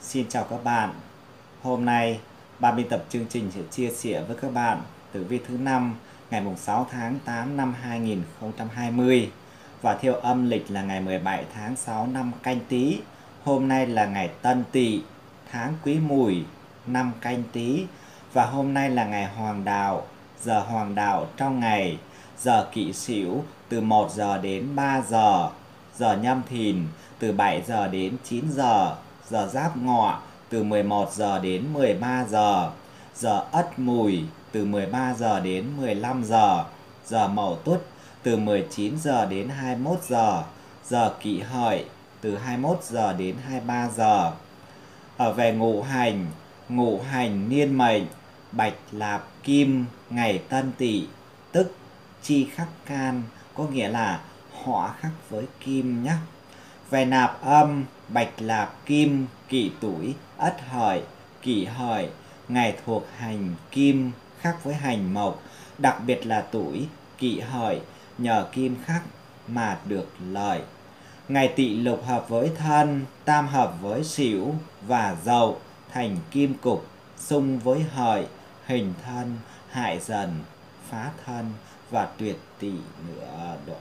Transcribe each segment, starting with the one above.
Xin chào các bạn. Hôm nay ban biên tập chương trình sẽ chia sẻ với các bạn tử vi thứ 5 ngày 6 tháng 8 năm 2020 và theo âm lịch là ngày 17 tháng 6 năm Canh Tý. Hôm nay là ngày Tân Tỵ, tháng Quý Mùi, năm Canh Tý và hôm nay là ngày Hoàng Đạo. Giờ Hoàng Đạo trong ngày: giờ Kỷ Sửu từ 1 giờ đến 3 giờ, giờ Nhâm Thìn từ 7 giờ đến 9 giờ, giờ Giáp Ngọ từ 11 giờ đến 13 giờ, giờ Ất Mùi từ 13 giờ đến 15 giờ, giờ Mậu Tuất từ 19 giờ đến 21 giờ, giờ Kỷ Hợi từ 21 giờ đến 23 giờ. Về ngũ hành niên mệnh Bạch Lạp Kim, ngày Tân Tỵ, tức chi khắc can, có nghĩa là họa khắc với kim nhé. Về nạp âm Bạch Lạp Kim, Kỷ Tuổi, Ất Hợi, Kỷ Hợi, ngày thuộc hành kim khắc với hành mộc, đặc biệt là tuổi Kỷ Hợi nhờ kim khắc mà được lợi. Ngày Tỵ lục hợp với Thân, tam hợp với Sửu và Dậu thành kim cục, xung với Hợi, hình Thân, hại Dần, phá Thân và tuyệt Tỵ nữa độ.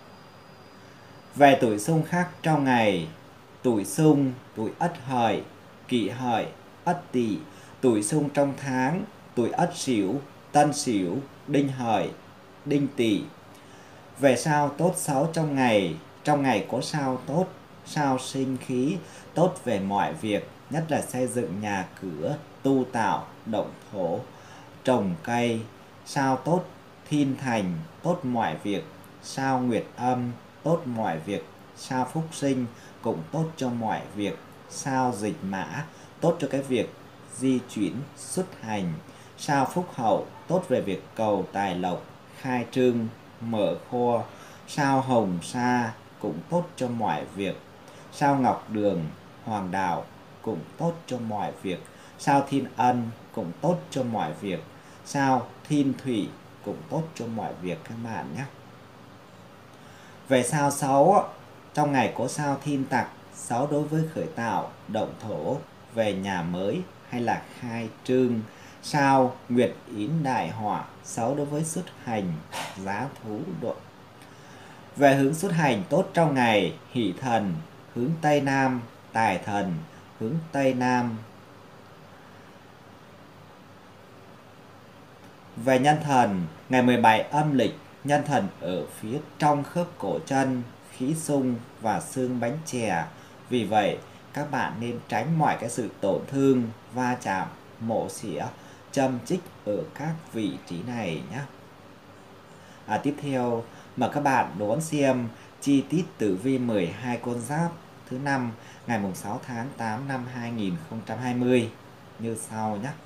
Về tuổi xung khắc trong ngày: tuổi xung tuổi Ất Hợi, Kỷ Hợi, Ất Tỵ. Tuổi xung trong tháng: tuổi Ất Sửu, Tân Sửu, Đinh Hợi, Đinh Tỵ. Về sao tốt xấu trong ngày: trong ngày có sao tốt, sao sinh khí, tốt về mọi việc, nhất là xây dựng nhà cửa, tu tạo, động thổ, trồng cây. Sao tốt thiên thành, tốt mọi việc. Sao nguyệt âm, tốt mọi việc. Sao phúc sinh cũng tốt cho mọi việc. Sao dịch mã, tốt cho cái việc di chuyển xuất hành. Sao phúc hậu, tốt về việc cầu tài lộc, khai trương, mở kho. Sao hồng sa cũng tốt cho mọi việc. Sao ngọc đường, hoàng đạo cũng tốt cho mọi việc. Sao thiên ân cũng tốt cho mọi việc. Sao thiên thủy cũng tốt cho mọi việc các bạn nhé. Về sao xấu, trong ngày có sao thiên tặc, xấu đối với khởi tạo, động thổ, về nhà mới hay là khai trương. Sao nguyệt yến đại họa, xấu đối với xuất hành, giá thú độ. Về hướng xuất hành tốt trong ngày: hỷ thần hướng Tây Nam, tài thần hướng Tây Nam. Về nhân thần, ngày 17 âm lịch, nhân thần ở phía trong khớp cổ chân, khí sung và xương bánh chè. Vì vậy, các bạn nên tránh mọi cái sự tổn thương, va chạm, mổ xỉa, châm chích ở các vị trí này nhé. Tiếp theo, mời các bạn đón xem chi tiết tử vi 12 con giáp thứ 5 ngày 6 tháng 8 năm 2020 như sau nhé.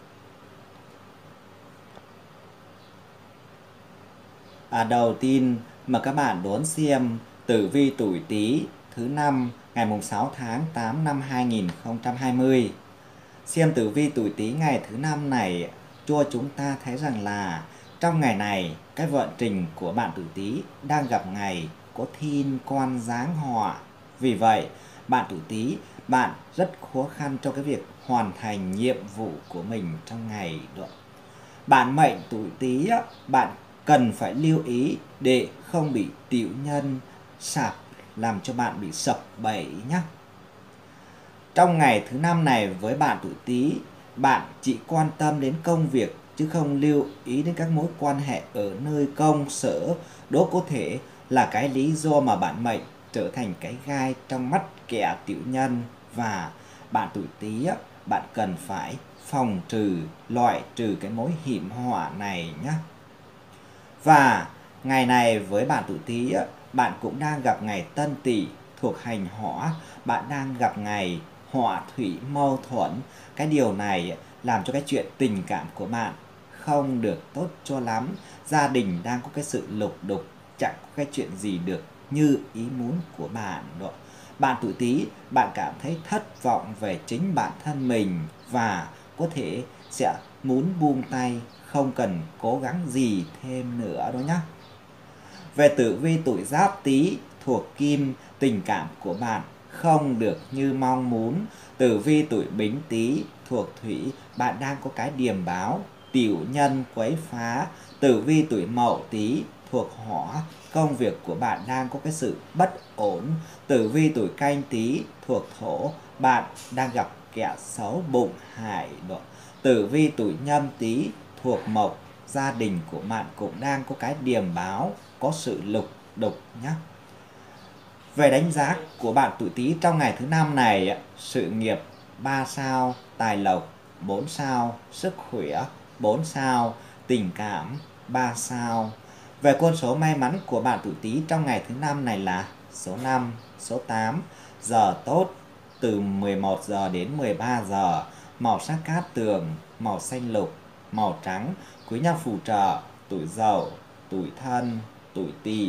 Đầu tiên mời các bạn đón xem tử vi tuổi Tý thứ 5 ngày 6 tháng 8 năm 2020. Xem tử vi tuổi Tý ngày thứ 5 này cho chúng ta thấy rằng là trong ngày này cái vận trình của bạn tuổi Tý đang gặp ngày có thiên quan giáng họa. Vì vậy bạn tuổi Tý, bạn rất khó khăn trong cái việc hoàn thành nhiệm vụ của mình trong ngày đó. Bạn mệnh tuổi Tý, bạn cần phải lưu ý để không bị tiểu nhân sạp làm cho bạn bị sập bẫy nhé. Trong ngày thứ 5 này với bạn tuổi Tý, bạn chỉ quan tâm đến công việc chứ không lưu ý đến các mối quan hệ ở nơi công sở. Đó có thể là cái lý do mà bạn mệnh trở thành cái gai trong mắt kẻ tiểu nhân, và bạn tuổi Tý, bạn cần phải phòng trừ, loại trừ cái mối hiểm họa này nhé. Và ngày này với bạn tuổi Tý, bạn cũng đang gặp ngày Tân Tỵ thuộc hành hỏa. Bạn đang gặp ngày hỏa thủy mâu thuẫn. Cái điều này làm cho cái chuyện tình cảm của bạn không được tốt cho lắm. Gia đình đang có cái sự lục đục, chẳng có cái chuyện gì được như ý muốn của bạn đó. Bạn tuổi Tý, bạn cảm thấy thất vọng về chính bản thân mình và có thể sẽ muốn buông tay, không cần cố gắng gì thêm nữa đó nhé. Về tử vi tuổi Giáp Tý thuộc kim, tình cảm của bạn không được như mong muốn. Tử vi tuổi Bính Tý thuộc Thủy, bạn đang có cái điềm báo, tiểu nhân quấy phá. Tử vi tuổi Mậu Tý thuộc Hỏa, công việc của bạn đang có cái sự bất ổn. Tử vi tuổi Canh Tý thuộc Thổ, bạn đang gặp kẻ xấu bụng hại. Tử vi tuổi Nhâm Tý thuộc Mộc, gia đình của bạn cũng đang có cái điềm báo, có sự lục đục nhé. Về đánh giá của bạn tuổi Tý trong ngày thứ năm này, sự nghiệp 3 sao, tài lộc 4 sao, sức khỏe 4 sao, tình cảm 3 sao. Về con số may mắn của bạn tuổi Tý trong ngày thứ năm này là số 5, số 8, giờ tốt từ 11 giờ đến 13 giờ, màu sắc cát tường, màu xanh lục, màu trắng, quý nhân phù trợ tuổi Dậu, tuổi Thân, tuổi Tỵ.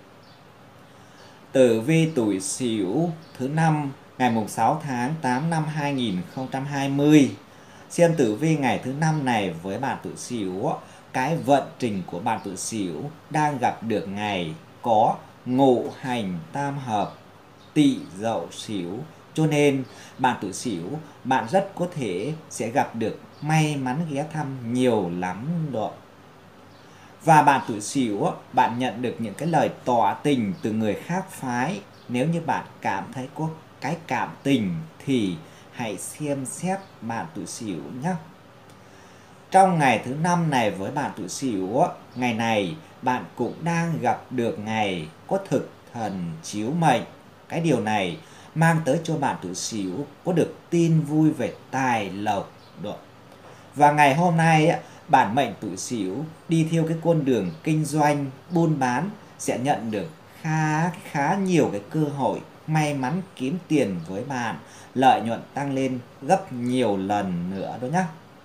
Tử vi tuổi Sửu thứ năm ngày mùng 6 tháng 8 năm 2020. Xem tử vi ngày thứ năm này với bạn tuổi Sửu, cái vận trình của bạn tuổi Sửu đang gặp được ngày có ngũ hành tam hợp Tỵ Dậu Sửu, cho nên bạn tuổi Sửu bạn rất có thể sẽ gặp được may mắn ghé thăm nhiều lắm đó. Và bạn tuổi Sửu bạn nhận được những cái lời tỏ tình từ người khác phái. Nếu như bạn cảm thấy có cái cảm tình thì hãy xem xét bạn tuổi Sửu nhé. Trong ngày thứ năm này với bạn tuổi Sửu, ngày này bạn cũng đang gặp được ngày có thực thần chiếu mệnh. Cái điều này mang tới cho bạn tuổi Sửu có được tin vui về tài lộc. Và ngày hôm nay bản mệnh tuổi Sửu đi theo cái con đường kinh doanh, buôn bán sẽ nhận được khá nhiều cái cơ hội may mắn kiếm tiền với bạn, lợi nhuận tăng lên gấp nhiều lần nữa đó nhé.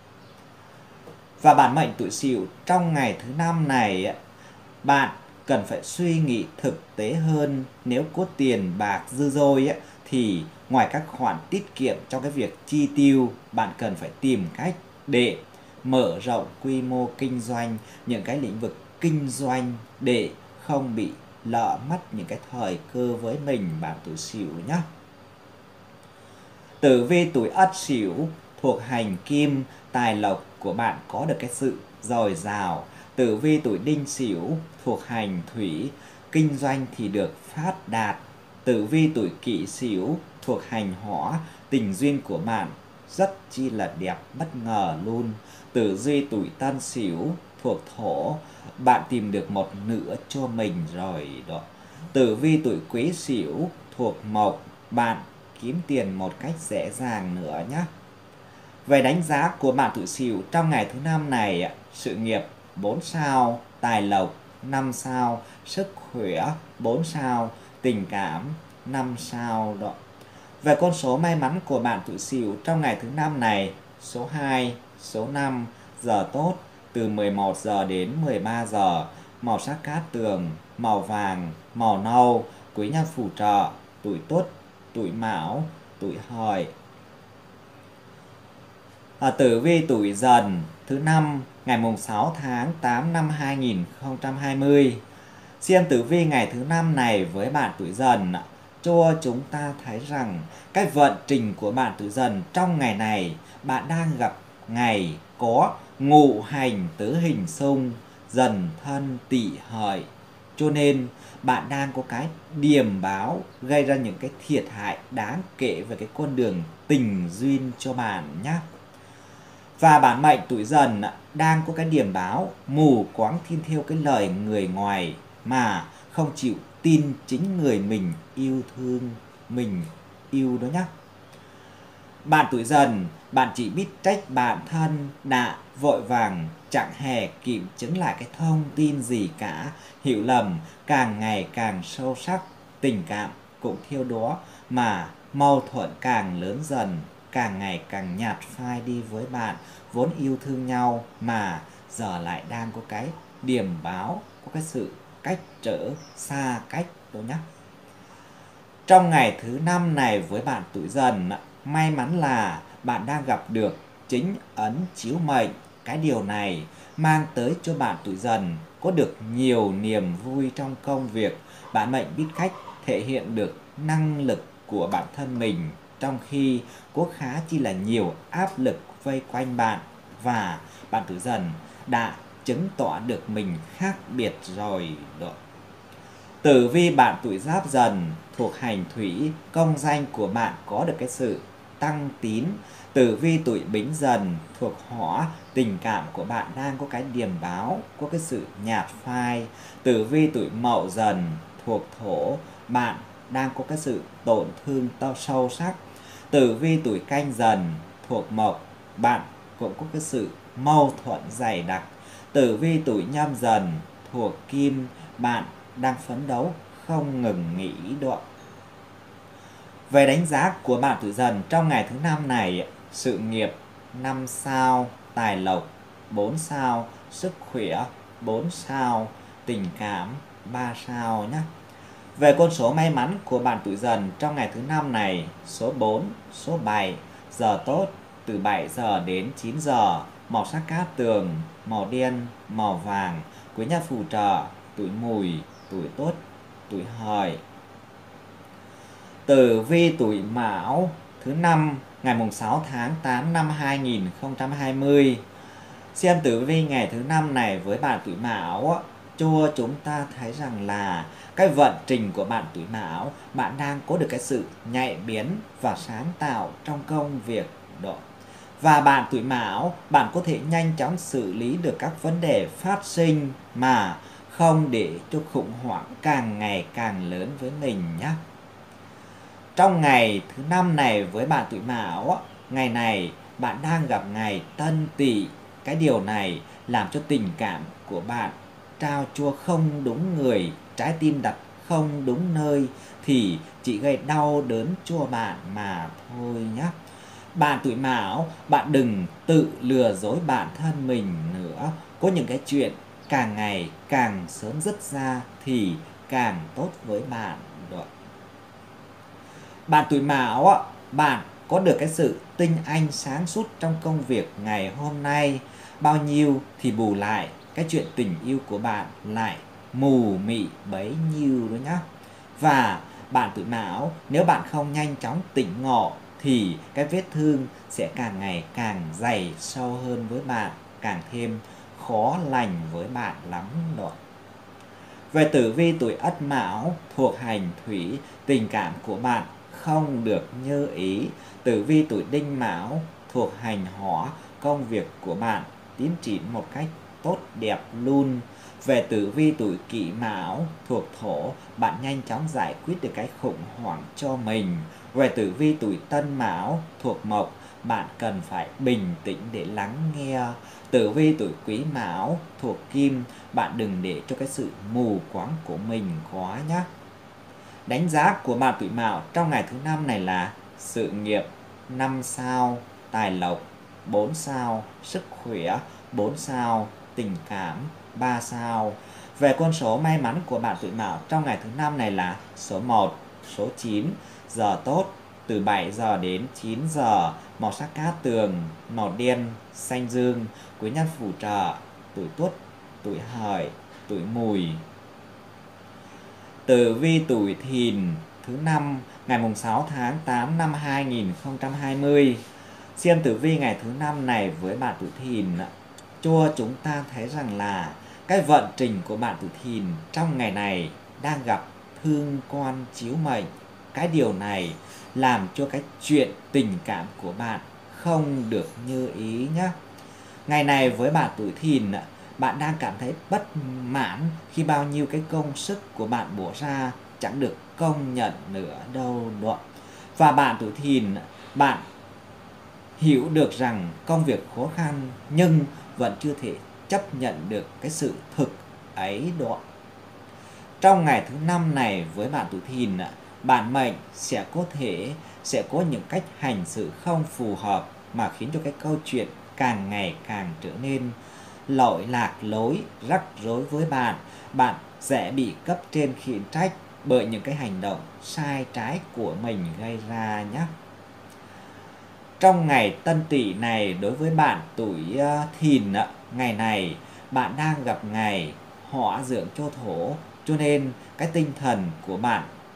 Và bản mệnh tuổi Sửu trong ngày thứ năm này, bạn cần phải suy nghĩ thực tế hơn. Nếu có tiền bạc dư dôi thì ngoài các khoản tiết kiệm trong cái việc chi tiêu, bạn cần phải tìm cách để mở rộng quy mô kinh doanh, những cái lĩnh vực kinh doanh để không bị lỡ mất những cái thời cơ với mình bạn tuổi Sửu nhé. Tử vi tuổi Ất Sửu thuộc hành Kim, tài lộc của bạn có được cái sự dồi dào. Tử vi tuổi Đinh Sửu thuộc hành Thủy, kinh doanh thì được phát đạt. Tử vi tuổi Kỷ Sửu thuộc hành Hỏa, tình duyên của bạn rất chi là đẹp bất ngờ luôn. Tử vi tuổi Tân Sửu thuộc Thổ, bạn tìm được một nửa cho mình rồi đó. Tử vi tuổi Quý Sửu thuộc Mộc, bạn kiếm tiền một cách dễ dàng nữa nhé. Về đánh giá của bạn tuổi Sửu trong ngày thứ năm này, sự nghiệp 4 sao, tài lộc 5 sao, sức khỏe 4 sao, tình cảm 5 sao đó. Về con số may mắn của bạn tuổi Sửu trong ngày thứ năm này, số 2, số 5, giờ tốt từ 11 giờ đến 13 giờ, màu sắc cát tường, màu vàng, màu nâu, quý nhân phù trợ tuổi Tuất, tuổi Mão, tuổi Hợi. Tử vi tuổi Dần thứ năm ngày mùng 6 tháng 8 năm 2020. Xem tử vi ngày thứ năm này với bạn tuổi Dần cho chúng ta thấy rằng cái vận trình của bạn tuổi Dần trong ngày này, bạn đang gặp ngày có ngũ hành tứ hình xung, Dần Thân Tỵ Hợi, cho nên bạn đang có cái điềm báo gây ra những cái thiệt hại đáng kể về cái con đường tình duyên cho bạn nhé. Và bản mệnh tuổi Dần đang có cái điềm báo mù quáng tin theo cái lời người ngoài mà không chịu tin chính người mình yêu thương, mình yêu đó nhé. Bạn tuổi Dần, bạn chỉ biết trách bản thân đã vội vàng, chẳng hề kiểm chứng lại cái thông tin gì cả. Hiểu lầm càng ngày càng sâu sắc, tình cảm cũng theo đó mà mâu thuẫn càng lớn dần, càng ngày càng nhạt phai đi với bạn vốn yêu thương nhau mà giờ lại đang có cái điềm báo, có cái sự cách trở xa cách đó nhé. Trong ngày thứ năm này với bạn tuổi Dần, may mắn là bạn đang gặp được chính ấn chiếu mệnh. Cái điều này mang tới cho bạn tuổi Dần có được nhiều niềm vui trong công việc. Bạn mệnh biết cách thể hiện được năng lực của bản thân mình, trong khi có khá chi là nhiều áp lực vây quanh bạn, và bạn tuổi Dần đã chứng tỏ được mình khác biệt rồi đó. Tử vi bạn tuổi Giáp Dần thuộc hành Thủy, công danh của bạn có được cái sự tăng tín. Tử vi tuổi Bính Dần thuộc Hỏa, tình cảm của bạn đang có cái điềm báo, có cái sự nhạt phai. Tử vi tuổi Mậu Dần thuộc Thổ, bạn đang có cái sự tổn thương sâu sắc. Tử vi tuổi Canh Dần thuộc Mộc, bạn cũng có cái sự mâu thuẫn dày đặc. Tử vi tuổi Nhâm Dần thuộc Kim, bạn đang phấn đấu không ngừng nghỉ đó. Về đánh giá của bạn tuổi Dần trong ngày thứ năm này, sự nghiệp 5 sao, tài lộc 4 sao, sức khỏe 4 sao, tình cảm 3 sao nhé. Về con số may mắn của bạn tuổi Dần trong ngày thứ năm này, số 4, số 7, giờ tốt từ 7 giờ đến 9 giờ, màu sắc cát tường, màu đen, màu vàng, quý nhân phù trợ, tuổi Mùi, tuổi Tuất, tuổi Hợi. Tử vi tuổi Mão thứ năm ngày mùng 6 tháng 8 năm 2020. Xem tử vi ngày thứ năm này với bạn tuổi Mão, cho chúng ta thấy rằng là cái vận trình của bạn tuổi Mão, bạn đang có được cái sự nhạy bén và sáng tạo trong công việc đó. Và bạn tuổi Mão, bạn có thể nhanh chóng xử lý được các vấn đề phát sinh mà không để cho khủng hoảng càng ngày càng lớn với mình nhé. Trong ngày thứ năm này với bạn tuổi Mão, ngày này bạn đang gặp ngày Tân Tỵ. Cái điều này làm cho tình cảm của bạn trao chua không đúng người, trái tim đặt không đúng nơi thì chỉ gây đau đớn cho bạn mà thôi nhé. Bạn tuổi Mão, bạn đừng tự lừa dối bản thân mình nữa. Có những cái chuyện càng ngày càng sớm dứt ra thì càng tốt với bạn rồi. Bạn tuổi Mão, bạn có được cái sự tinh anh sáng suốt trong công việc ngày hôm nay. Bao nhiêu thì bù lại, cái chuyện tình yêu của bạn lại mù mị bấy nhiêu đó nhá. Và bạn tuổi Mão, nếu bạn không nhanh chóng tỉnh ngộ thì cái vết thương sẽ càng ngày càng dày sâu hơn với bạn, càng thêm khó lành với bạn lắm rồi. Về tử vi tuổi Ất Mão thuộc hành Thủy, tình cảm của bạn không được như ý. Tử vi tuổi Đinh Mão thuộc hành Hỏa, công việc của bạn tiến triển một cách tốt đẹp luôn. Về tử vi tuổi Kỷ Mão thuộc Thổ, bạn nhanh chóng giải quyết được cái khủng hoảng cho mình. Về tử vi tuổi Tân Mão thuộc Mộc, bạn cần phải bình tĩnh để lắng nghe. Tử vi tuổi Quý Mão thuộc Kim, bạn đừng để cho cái sự mù quáng của mình quá nhé. Đánh giá của bạn tuổi Mão trong ngày thứ năm này là sự nghiệp 5 sao, tài lộc 4 sao, sức khỏe 4 sao, tình cảm 3 sao. Về con số may mắn của bạn tuổi Mão trong ngày thứ năm này là số 1, số 9, giờ tốt từ 7 giờ đến 9 giờ, màu sắc cát tường, màu đen, xanh dương, quý nhân phù trợ, tuổi Tuất, tuổi Hợi, tuổi Mùi. Tử vi tuổi Thìn thứ năm ngày mùng 6 tháng 8 năm 2020. Xem tử vi ngày thứ năm này với bạn tuổi Thìn, cho chúng ta thấy rằng là cái vận trình của bạn tuổi Thìn trong ngày này đang gặp thương quan chiếu mệnh. Cái điều này làm cho cái chuyện tình cảm của bạn không được như ý nhé. Ngày này với bạn tuổi Thìn, bạn đang cảm thấy bất mãn khi bao nhiêu cái công sức của bạn bỏ ra chẳng được công nhận nữa đâu đó. Và bạn tuổi Thìn, bạn hiểu được rằng công việc khó khăn nhưng vẫn chưa thể chấp nhận được cái sự thực ấy đó. Trong ngày thứ năm này với bạn tuổi Thìn, bản mệnh sẽ có những cách hành xử không phù hợp mà khiến cho cái câu chuyện càng ngày càng trở nên lỗi lạc lối, rắc rối với bạn. Bạn sẽ bị cấp trên khiển trách bởi những cái hành động sai trái của mình gây ra nhé. Trong ngày Tân Tỵ này đối với bạn tuổi Thìn, ngày này bạn đang gặp ngày hỏa dưỡng cho thổ, cho nên cái tinh thần của bạn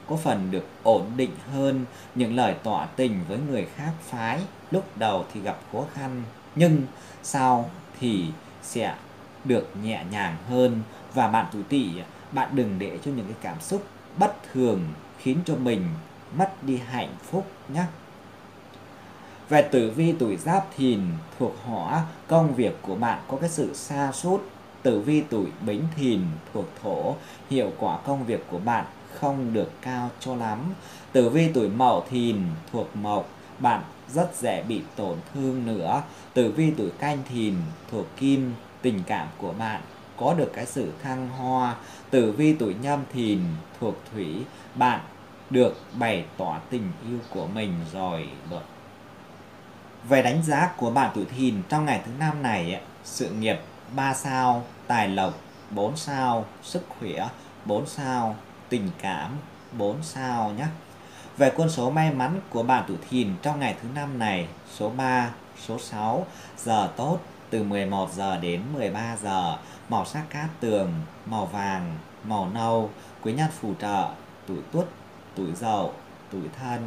có phần được ổn định hơn những lời tỏ tình với người khác phái. Lúc đầu thì gặp khó khăn, nhưng sau thì sẽ được nhẹ nhàng hơn. Và bạn tuổi Tỵ, bạn đừng để cho những cái cảm xúc bất thường khiến cho mình mất đi hạnh phúc nhé. Về tử vi tuổi Giáp Thìn thuộc Hỏa, công việc của bạn có cái sự sa sút. Tử vi tuổi Bính Thìn thuộc Thổ, hiệu quả công việc của bạn không được cao cho lắm. Tử vi tuổi Mậu Thìn thuộc Mộc, bạn rất dễ bị tổn thương nữa. Tử vi tuổi Canh Thìn thuộc Kim, tình cảm của bạn có được cái sự thăng hoa. Tử vi tuổi Nhâm Thìn thuộc Thủy, bạn được bày tỏ tình yêu của mình rồi. Về đánh giá của bạn tuổi Thìn trong ngày thứ năm này, sự nghiệp 3 sao, tài lộc 4 sao, sức khỏe 4 sao, tình cảm 4 sao nhé. Về quân số may mắn của bạn tuổi Thìn trong ngày thứ năm này, số 3, số 6, giờ tốt từ 11 giờ đến 13 giờ, màu sắc cát tường, màu vàng, màu nâu, quý nhân phù trợ, tuổi Tuất, tuổi Dậu, tuổi Thân.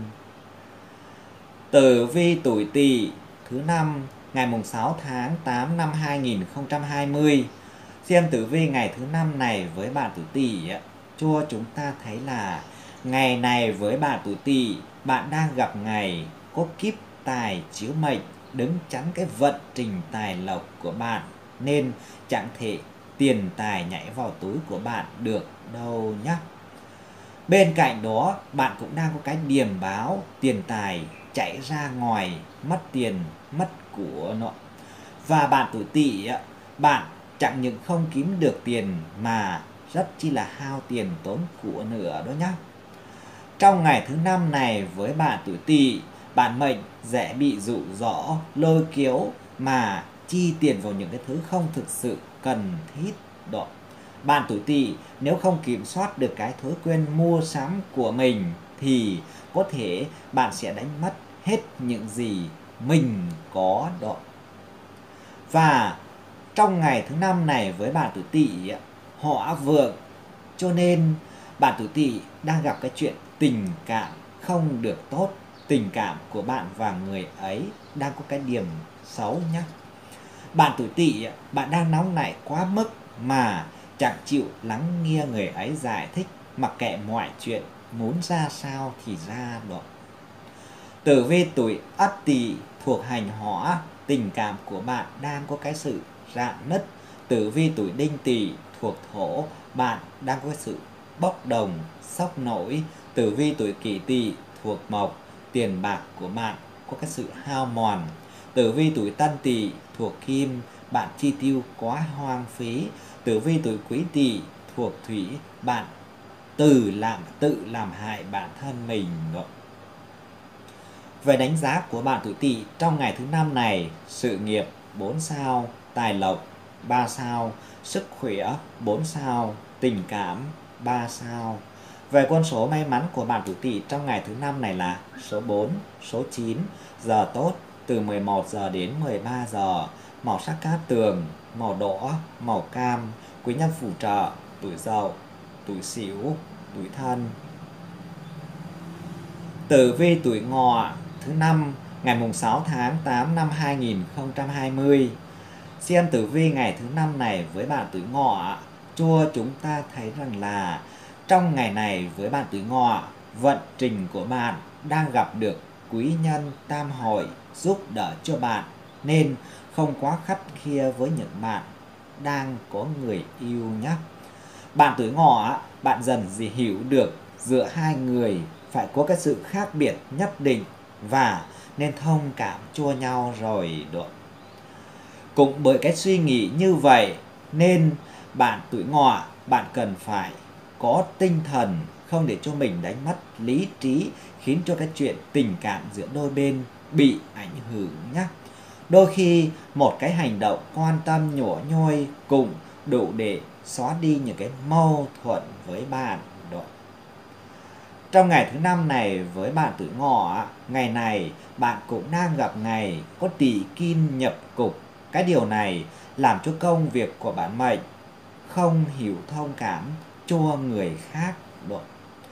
Tử vi tuổi Tỵ thứ năm ngày 6 tháng 8 năm 2020. Xem tử vi ngày thứ năm này với bạn tuổi Tỵ, cho chúng ta thấy là ngày này với bạn tuổi Tỵ, bạn đang gặp ngày có kiếp tài chiếu mệnh đứng chắn cái vận trình tài lộc của bạn, nên chẳng thể tiền tài nhảy vào túi của bạn được đâu nhé. Bên cạnh đó, bạn cũng đang có cái điềm báo tiền tài chạy ra ngoài, mất tiền, mất của nọ. Và bạn tuổi Tỵ, bạn chẳng những không kiếm được tiền mà rất chi là hao tiền tốn của nữa đó nhá. Trong ngày thứ năm này với bạn tuổi Tỵ, bạn mệnh dễ bị dụ dỗ, lôi kéo mà chi tiền vào những cái thứ không thực sự cần thiết đó. Bạn tuổi Tỵ nếu không kiểm soát được cái thói quen mua sắm của mình thì có thể bạn sẽ đánh mất hết những gì mình có đó. Và trong ngày thứ năm này với bạn tuổi Tỵ, Hỏa vượng, cho nên bạn tuổi Tỵ đang gặp cái chuyện tình cảm không được tốt. Tình cảm của bạn và người ấy đang có cái điểm xấu nhé. Bạn tuổi Tỵ, bạn đang nóng nảy quá mức mà chẳng chịu lắng nghe người ấy giải thích, mặc kệ mọi chuyện muốn ra sao thì ra đó. Tử vi tuổi Ất Tỵ thuộc hành Hỏa, tình cảm của bạn đang có cái sự rạn nứt. Tử vi tuổi Đinh Tỵ thuộc Thổ, bạn đang có sự bốc đồng, sốc nổi. Tử vi tuổi Kỷ Tỵ thuộc Mộc, tiền bạc của bạn có cái sự hao mòn. Tử vi tuổi Tân Tỵ thuộc Kim, bạn chi tiêu quá hoang phí. Tử vi tuổi Quý Tỵ thuộc Thủy, bạn tự làm hại bản thân mình. Về đánh giá của bạn tuổi Tỵ trong ngày thứ năm này, sự nghiệp 4 sao, tài lộc 3 sao, sức khỏe 4 sao, tình cảm 3 sao. Về con số may mắn của bạn tuổi Tỵ trong ngày thứ năm này là số 4, số 9, giờ tốt từ 11 giờ đến 13 giờ, màu sắc cát tường, màu đỏ, màu cam, quý nhân phù trợ, tuổi Dậu, tuổi Sửu, tuổi Thân. Tử vi tuổi Ngọ thứ năm ngày 6 tháng 8 năm 2020. Xem tử vi ngày thứ năm này với bạn tuổi Ngọ, cho chúng ta thấy rằng là trong ngày này với bạn tuổi Ngọ, vận trình của bạn đang gặp được quý nhân tam hội giúp đỡ cho bạn, nên không quá khắt khe với những bạn đang có người yêu nhé. Bạn tuổi Ngọ, bạn dần dĩ hiểu được giữa hai người phải có cái sự khác biệt nhất định và nên thông cảm cho nhau rồi đó. Cũng bởi cái suy nghĩ như vậy nên bạn tuổi Ngọ, bạn cần phải có tinh thần không để cho mình đánh mất lý trí, khiến cho cái chuyện tình cảm giữa đôi bên bị ảnh hưởng nhé. Đôi khi một cái hành động quan tâm nhỏ nhoi cũng đủ để xóa đi những cái mâu thuẫn với bạn đó. Trong ngày thứ năm này với bạn tuổi Ngọ, ngày này bạn cũng đang gặp ngày có Tỵ Kim nhập cục. Cái điều này làm cho công việc của bạn mệnh không hiểu thông cảm cho người khác đó.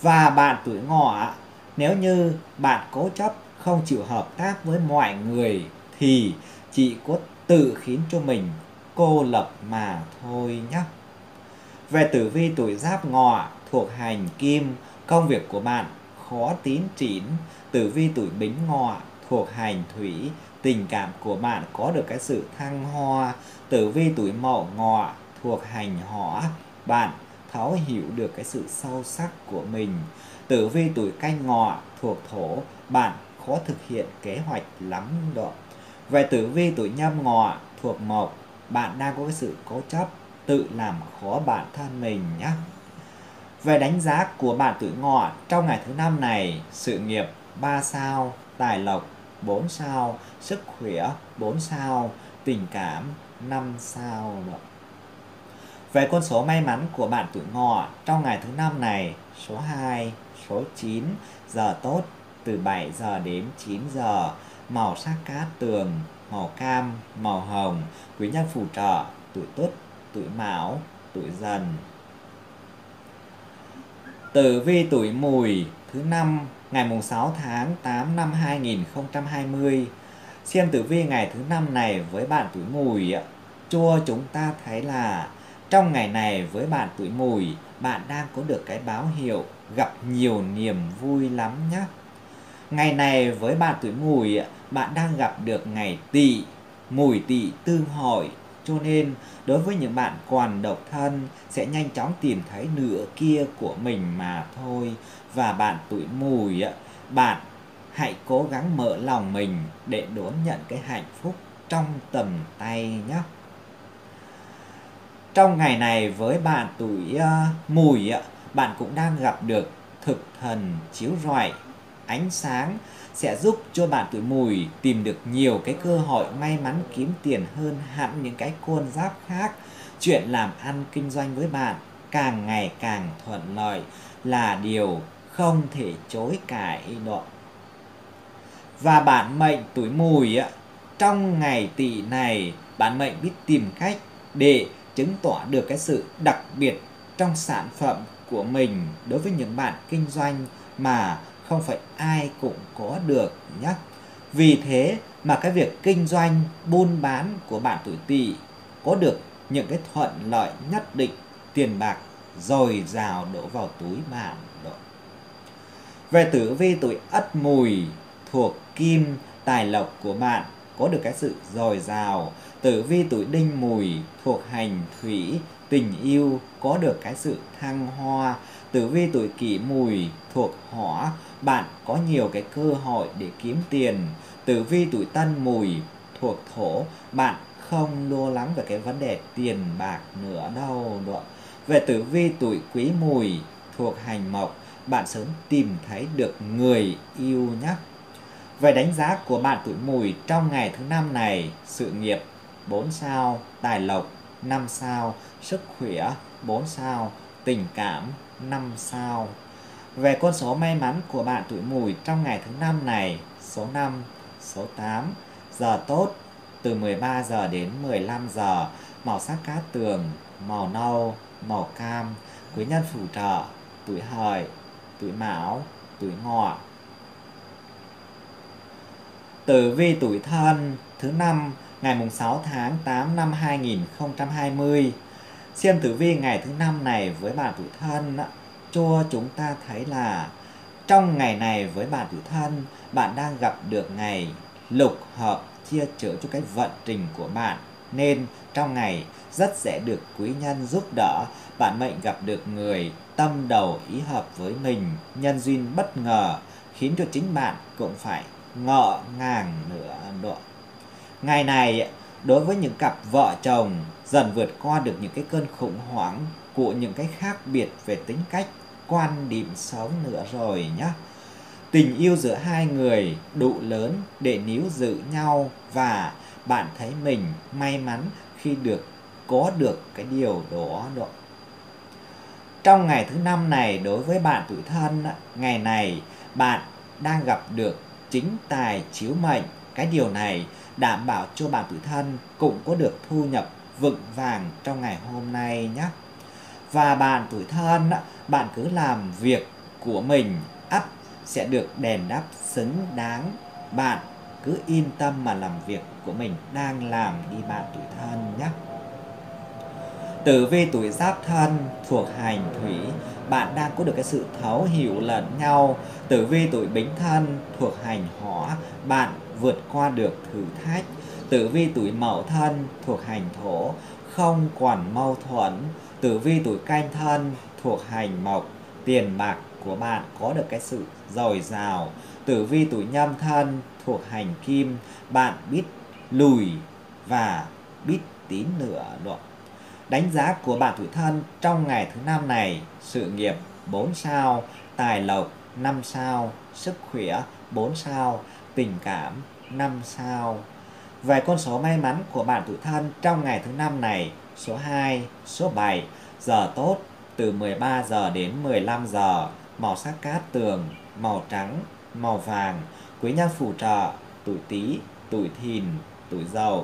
Và bạn tuổi Ngọ, nếu như bạn cố chấp không chịu hợp tác với mọi người thì chỉ có tự khiến cho mình cô lập mà thôi nhé. Về tử vi tuổi Giáp Ngọ thuộc hành Kim, công việc của bạn khó tín chỉn. Tử vi tuổi Bính Ngọ thuộc hành Thủy, tình cảm của bạn có được cái sự thăng hoa. Tử vi tuổi Mậu Ngọ thuộc hành Hỏa, bạn thấu hiểu được cái sự sâu sắc của mình. Tử vi tuổi Canh Ngọ thuộc Thổ, bạn khó thực hiện kế hoạch lắm đó. Về tử vi tuổi Nhâm Ngọ thuộc Mộc, bạn đang có cái sự cố chấp, tự làm khó bản thân mình nhé. Về đánh giá của bạn tuổi Ngọ trong ngày thứ năm này: sự nghiệp 3 sao, tài lộc 4 sao, sức khỏe 4 sao, tình cảm 5 sao. Về con số may mắn của bạn tuổi Ngọ trong ngày thứ năm này: số 2, số 9, giờ tốt từ 7 giờ đến 9 giờ, màu sắc cát tường, màu cam, màu hồng, quý nhân phù trợ tuổi Tuất, tuổi Mão, tuổi Dần. Tử vi tuổi Mùi thứ năm ngày mùng 6 tháng 8 năm 2020. Xem tử vi ngày thứ năm này với bạn tuổi Mùi, cho chúng ta thấy là trong ngày này với bạn tuổi Mùi, bạn đang có được cái báo hiệu gặp nhiều niềm vui lắm nhé. Ngày này với bạn tuổi Mùi, bạn đang gặp được ngày Tỵ, Mùi Tỵ tương hội, cho nên đối với những bạn còn độc thân sẽ nhanh chóng tìm thấy nửa kia của mình mà thôi. Và bạn tuổi Mùi, bạn hãy cố gắng mở lòng mình để đón nhận cái hạnh phúc trong tầm tay nhé. Trong ngày này với bạn tuổi Mùi, bạn cũng đang gặp được thực thần chiếu rọi ánh sáng, sẽ giúp cho bạn tuổi Mùi tìm được nhiều cái cơ hội may mắn kiếm tiền hơn hẳn những cái con giáp khác. Chuyện làm ăn kinh doanh với bạn càng ngày càng thuận lợi là điều không thể chối cãi đó. Và bạn mệnh tuổi Mùi, trong ngày Tỵ này, bạn mệnh biết tìm cách để chứng tỏ được cái sự đặc biệt trong sản phẩm của mình đối với những bạn kinh doanh mà không phải ai cũng có được nhé. Vì thế mà cái việc kinh doanh, buôn bán của bạn tuổi Tỵ có được những cái thuận lợi nhất định, tiền bạc dồi dào đổ vào túi bạn đó. Về tử vi tuổi Ất Mùi thuộc Kim, tài lộc của bạn có được cái sự dồi dào. Tử vi tuổi Đinh Mùi thuộc hành Thủy, tình yêu có được cái sự thăng hoa. Tử vi tuổi Kỷ Mùi thuộc Hỏa, bạn có nhiều cái cơ hội để kiếm tiền. Tử vi tuổi Tân Mùi thuộc Thổ, bạn không lo lắng về cái vấn đề tiền bạc nữa đâu đó. Về tử vi tuổi Quý Mùi thuộc hành Mộc, bạn sớm tìm thấy được người yêu nhé. Về đánh giá của bạn tuổi Mùi trong ngày thứ năm này: sự nghiệp 4 sao, tài lộc 5 sao, sức khỏe 4 sao, tình cảm 5 sao. Về con số may mắn của bạn tuổi Mùi trong ngày thứ năm này: số 5, số 8, giờ tốt từ 13 giờ đến 15 giờ, màu sắc cát tường, màu nâu, màu cam, quý nhân phù trợ tuổi Hợi, tuổi Mão, tuổi Ngọ. Tử vi tuổi Thân thứ năm ngày mùng 6 tháng 8 năm 2020. Xem tử vi ngày thứ năm này với bạn tuổi Thân cho chúng ta thấy là trong ngày này với bạn tuổi Thân, bạn đang gặp được ngày lục hợp chia chở cho cái vận trình của bạn, nên trong ngày rất dễ được quý nhân giúp đỡ. Bạn mệnh gặp được người tâm đầu ý hợp với mình, nhân duyên bất ngờ khiến cho chính bạn cũng phải ngỡ ngàng nữa độ. Ngày này đối với những cặp vợ chồng dần vượt qua được những cái cơn khủng hoảng của những cái khác biệt về tính cách, quan điểm sống nữa rồi nhé. Tình yêu giữa hai người đủ lớn để níu giữ nhau, và bạn thấy mình may mắn khi có được cái điều đó. Trong ngày thứ năm này đối với bạn tuổi Thân, ngày này bạn đang gặp được chính tài chiếu mệnh. Cái điều này đảm bảo cho bạn tuổi Thân cũng có được thu nhập vững vàng trong ngày hôm nay nhé. Và bạn tuổi Thân, bạn cứ làm việc của mình ắt sẽ được đền đáp xứng đáng. Bạn cứ yên tâm mà làm việc của mình đang làm đi bạn tuổi Thân nhé. Tử vi tuổi Giáp Thân thuộc hành thủy, bạn đang có được cái sự thấu hiểu lẫn nhau. Tử vi tuổi Bính Thân thuộc hành hỏa, bạn vượt qua được thử thách. Tử vi tuổi Mậu Thân thuộc hành thổ, không còn mâu thuẫn. Tử vi tuổi Canh Thân thuộc hành mộc, tiền bạc của bạn có được cái sự dồi dào. Tử vi tuổi Nhâm Thân thuộc hành kim, bạn biết lùi và biết tín nữa độ. Đánh giá của bạn tuổi Thân trong ngày thứ năm này: sự nghiệp 4 sao, tài lộc 5 sao, sức khỏe 4 sao, tình cảm 5 sao. Về con số may mắn của bạn tuổi Thân trong ngày thứ năm này: số 2, số 7, giờ tốt từ 13 giờ đến 15 giờ, màu sắc cát tường, màu trắng, màu vàng, quý nhân phù trợ tuổi Tý, tuổi Thìn, tuổi Dậu.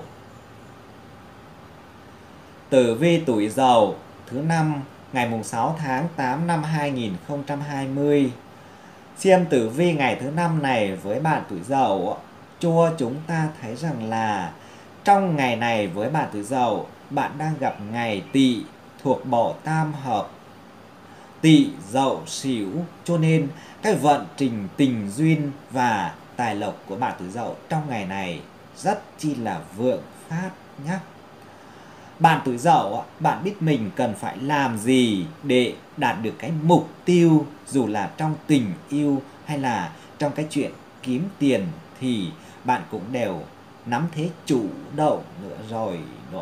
Tử vi tuổi Dậu thứ năm ngày mùng 6 tháng 8 năm 2020. Xem tử vi ngày thứ năm này với bạn tuổi Dậu, cho chúng ta thấy rằng là trong ngày này với bạn tuổi Dậu, bạn đang gặp ngày Tỵ thuộc bộ tam hợp Tỵ Dậu Sửu, cho nên cái vận trình tình duyên và tài lộc của bạn tuổi Dậu trong ngày này rất chi là vượng phát nhé. Bạn tuổi Dậu, bạn biết mình cần phải làm gì để đạt được cái mục tiêu, dù là trong tình yêu hay là trong cái chuyện kiếm tiền thì bạn cũng đều nắm thế chủ động nữa rồi.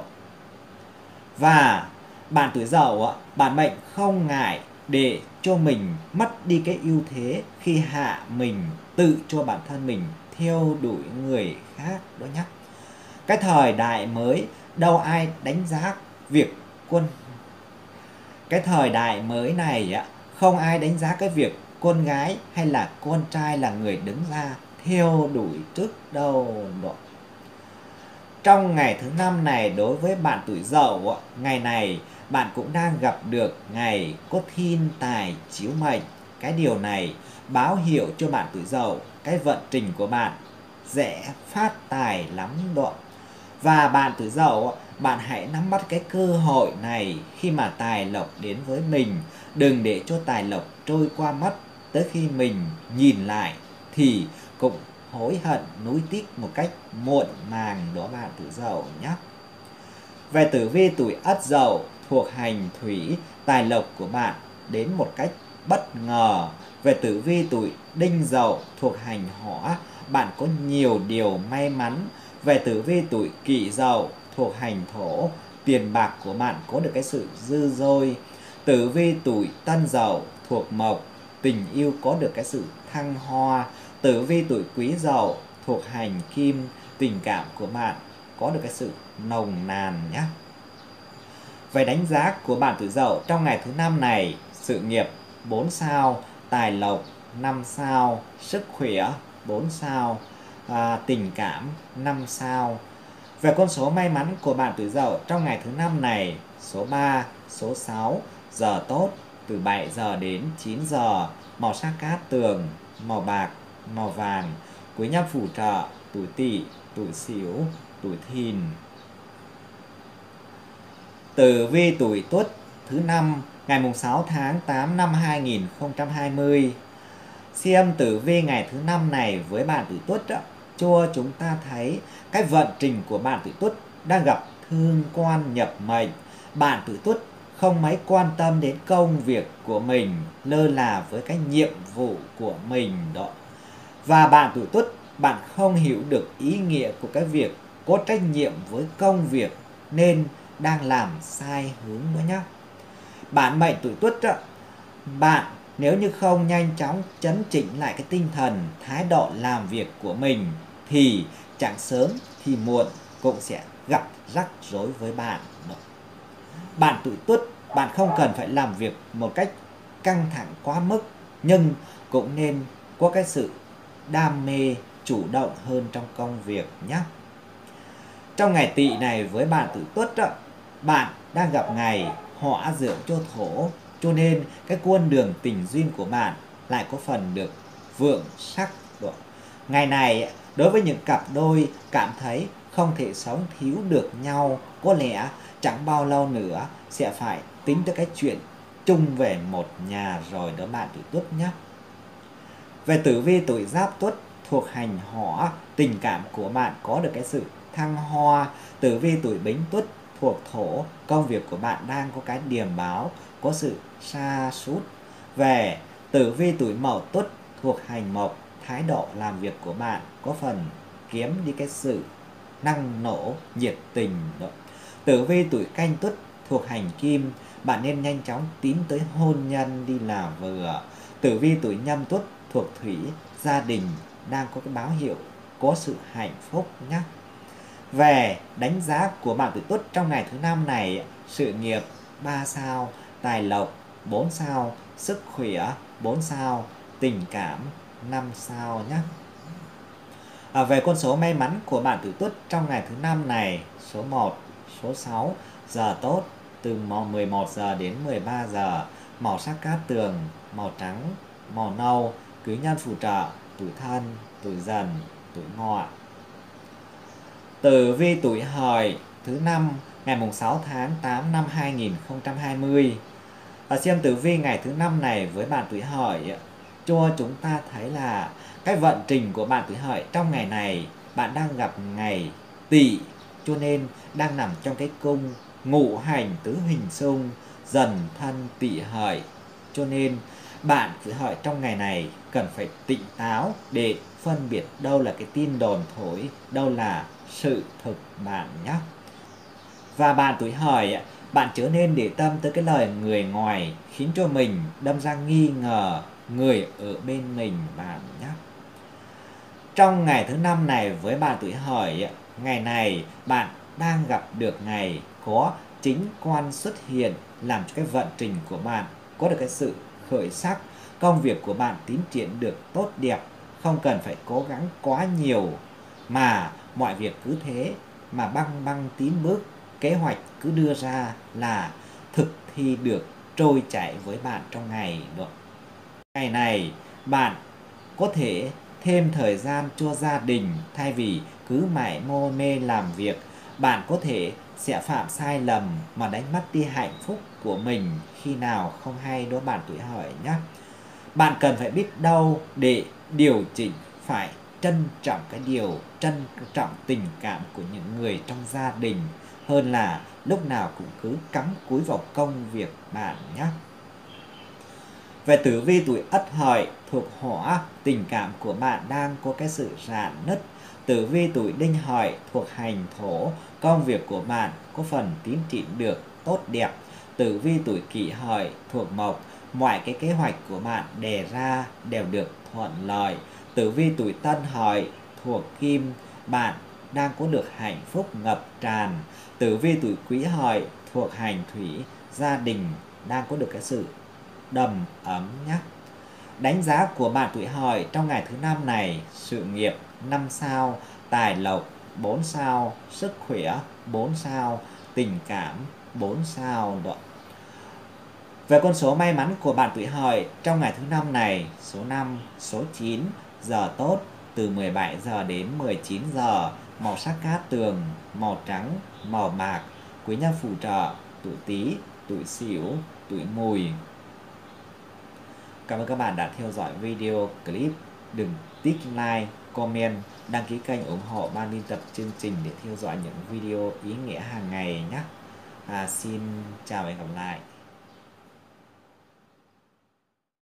Và bạn tuổi Dậu, bạn mệnh không ngại để cho mình mất đi cái ưu thế khi hạ mình tự cho bản thân mình theo đuổi người khác đó nhé. Cái thời đại mới đâu ai đánh giá việc cái thời đại mới này không ai đánh giá cái việc con gái hay là con trai là người đứng ra theo đuổi trước đâu. Trong ngày thứ năm này đối với bạn tuổi Dậu, ngày này bạn cũng đang gặp được ngày có thiên tài chiếu mệnh. Cái điều này báo hiệu cho bạn tuổi Dậu cái vận trình của bạn sẽ phát tài lắm độ. Và bạn tuổi Dậu, bạn hãy nắm bắt cái cơ hội này khi mà tài lộc đến với mình. Đừng để cho tài lộc trôi qua mất, tới khi mình nhìn lại thì cũng hối hận nuối tiếc một cách muộn màng đó bạn tuổi Dậu nhé. Về tử vi tuổi Ất Dậu thuộc hành thủy, tài lộc của bạn đến một cách bất ngờ. Về tử vi tuổi Đinh Dậu thuộc hành hỏa, bạn có nhiều điều may mắn. Về tử vi tuổi Kỷ Dậu thuộc hành thổ, tiền bạc của bạn có được cái sự dư dôi. Tử vi tuổi Tân Dậu thuộc mộc, tình yêu có được cái sự thăng hoa. Tử vi tuổi Quý Dậu thuộc hành kim, tình cảm của bạn có được cái sự nồng nàn nhé. Về đánh giá của bạn tuổi Dậu trong ngày thứ năm này: sự nghiệp 4 sao, tài lộc 5 sao, sức khỏe 4 sao, tình cảm 5 sao. Về con số may mắn của bạn tuổi Dậu trong ngày thứ năm này: số 3, số 6, giờ tốt từ 7 giờ đến 9 giờ, màu sắc cát tường, màu bạc, màu vàng, quý nhân phù trợ tuổi Tỵ, tuổi Sửu, tuổi Thìn. Tử vi tuổi Tuất thứ năm ngày mùng 6 tháng 8 năm 2020. Xem tử vi ngày thứ năm này với bạn tuổi Tuất cho chúng ta thấy cái vận trình của bạn tuổi Tuất đang gặp thương quan nhập mệnh. Bạn tuổi Tuất không mấy quan tâm đến công việc của mình, lơ là với cái nhiệm vụ của mình đó. Và bạn tuổi Tuất, bạn không hiểu được ý nghĩa của cái việc có trách nhiệm với công việc nên đang làm sai hướng đó nhé. Bạn mệnh tuổi Tuất, bạn nếu như không nhanh chóng chấn chỉnh lại cái tinh thần, thái độ làm việc của mình thì chẳng sớm thì muộn cũng sẽ gặp rắc rối với bạn. Bạn tuổi Tuất, bạn không cần phải làm việc một cách căng thẳng quá mức, nhưng cũng nên có cái sự đam mê, chủ động hơn trong công việc nhé. Trong ngày Tỵ này với bạn tuổi Tuất, bạn đang gặp ngày hỏa dưỡng cho thổ, cho nên cái con đường tình duyên của bạn lại có phần được vượng sắc. Ngày này đối với những cặp đôi cảm thấy không thể sống thiếu được nhau, có lẽ chẳng bao lâu nữa sẽ phải tính tới cái chuyện chung về một nhà rồi đó bạn tuổi Tuất nhé. Về tử vi tuổi Giáp Tuất thuộc hành hỏa, tình cảm của bạn có được cái sự thăng hoa. Tử vi tuổi Bính Tuất thuộc thổ, công việc của bạn đang có cái điềm báo, có sự sa sút. Về tử vi tuổi Mậu Tuất thuộc hành mộc, thái độ làm việc của bạn có phần kiếm đi cái sự năng nổ, nhiệt tình. Tử vi tuổi Canh Tuất thuộc hành kim, bạn nên nhanh chóng tiến tới hôn nhân đi là vừa. Tử vi tuổi Nhâm Tuất thuộc thủy, gia đình đang có cái báo hiệu có sự hạnh phúc nhé. Về đánh giá của bạn tuổi Tuất trong ngày thứ năm này, sự nghiệp 3 sao, tài lộc 4 sao, sức khỏe 4 sao, tình cảm 5 sao nhé. Về con số may mắn của bạn tuổi Tuất trong ngày thứ năm này, số 1, số 6, giờ tốt từ 11 giờ đến 13 giờ, màu sắc cát tường, màu trắng, màu nâu, quý nhân phù trợ, tuổi Thân, tuổi Dần, tuổi Ngọ. Tử vi tuổi Hợi thứ năm ngày mùng 6 tháng 8 năm 2020. Xem tử vi ngày thứ năm này với bạn tuổi Hợi cho chúng ta thấy là cái vận trình của bạn tuổi Hợi trong ngày này, bạn đang gặp ngày Tỵ, cho nên đang nằm trong cái cung ngũ hành tứ hình xung Dần Thân Tỵ Hợi, cho nên bạn tuổi Hợi trong ngày này cần phải tỉnh táo để phân biệt đâu là cái tin đồn thổi, đâu là sự thực bạn nhé. Và bạn tuổi Hợi, bạn chớ nên để tâm tới cái lời người ngoài khiến cho mình đâm ra nghi ngờ người ở bên mình bạn nhé. Trong ngày thứ năm này với bạn tuổi Hợi, ngày này bạn đang gặp được ngày có chính quan xuất hiện, làm cho cái vận trình của bạn có được cái sự khởi sắc, công việc của bạn tiến triển được tốt đẹp, không cần phải cố gắng quá nhiều mà mọi việc cứ thế mà băng tiến bước, kế hoạch cứ đưa ra là thực thi được trôi chảy với bạn trong ngày được. Ngày này bạn có thể thêm thời gian cho gia đình thay vì cứ mải mê làm việc. Bạn có thể sẽ phạm sai lầm mà đánh mất đi hạnh phúc của mình khi nào không hay đó bạn tuổi Hợi nhé. Bạn cần phải biết đâu để điều chỉnh, phải trân trọng trân trọng tình cảm của những người trong gia đình hơn là lúc nào cũng cứ cắm cúi vào công việc bạn nhé. Về tử vi tuổi Ất Hợi thuộc hỏa, tình cảm của bạn đang có cái sự rạn nứt. Tử vi tuổi Đinh Hợi thuộc hành thổ, công việc của bạn có phần tiến triển được tốt đẹp. Tử vi tuổi Kỷ Hợi thuộc mộc, mọi cái kế hoạch của bạn đề ra đều được thuận lợi. Tử vi tuổi Tân Hợi thuộc kim, bạn đang có được hạnh phúc ngập tràn. Tử vi tuổi Quý Hợi thuộc hành thủy, gia đình đang có được cái sự đầm ấm nhé. Đánh giá của bạn tuổi Hợi trong ngày thứ năm này, sự nghiệp 5 sao, tài lộc 4 sao, sức khỏe 4 sao, tình cảm 4 sao đó. Về con số may mắn của bạn tuổi Hợi trong ngày thứ năm này, số 5, số 9, giờ tốt từ 17 giờ đến 19 giờ, màu sắc cát tường, màu trắng, màu bạc, quý nhân phù trợ, tuổi Tý, tuổi Sửu, tuổi Mùi. Cảm ơn các bạn đã theo dõi video clip. Đừng tích like, comment, đăng ký kênh ủng hộ ban biên tập chương trình để theo dõi những video ý nghĩa hàng ngày nhé. Xin chào và hẹn gặp lại.